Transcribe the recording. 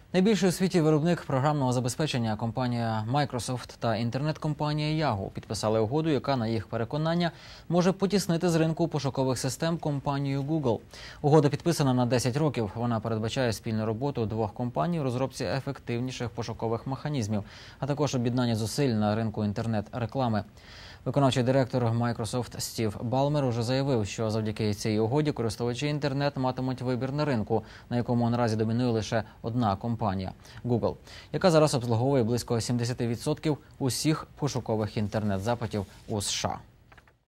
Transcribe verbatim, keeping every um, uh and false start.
Найбільший у світі виробник програмного забезпечення компанія Microsoft та інтернет-компанія Yahoo підписали угоду, яка, на їх переконання, може потіснити з ринку пошукових систем компанію Google. Угода підписана на десять років. Вона передбачає спільну роботу двох компаній у розробці ефективніших пошукових механізмів, а також об'єднання зусиль на ринку інтернет-реклами. Виконавчий директор Microsoft Стів Балмер уже заявив, що завдяки цій угоді користувачі інтернет матимуть вибір на ринку, на якому наразі домінує лише одна компанія – Google, яка зараз обслуговує близько сімдесят відсотків усіх пошукових інтернет-запитів у США.